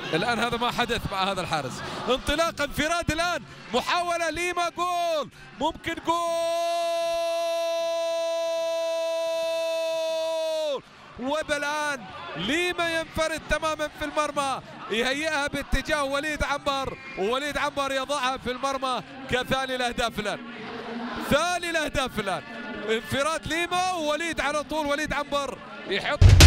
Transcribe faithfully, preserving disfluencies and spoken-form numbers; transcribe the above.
الآن هذا ما حدث مع هذا الحارس. انطلاق انفراد الآن، محاولة ليما، جول، ممكن جول، والآن ليما ينفرد تماما في المرمى، يهيئها باتجاه وليد عنبر، ووليد عنبر يضعها في المرمى كثاني الأهداف الآن. ثاني الأهداف الآن، انفراد ليما ووليد على طول، وليد عنبر يحط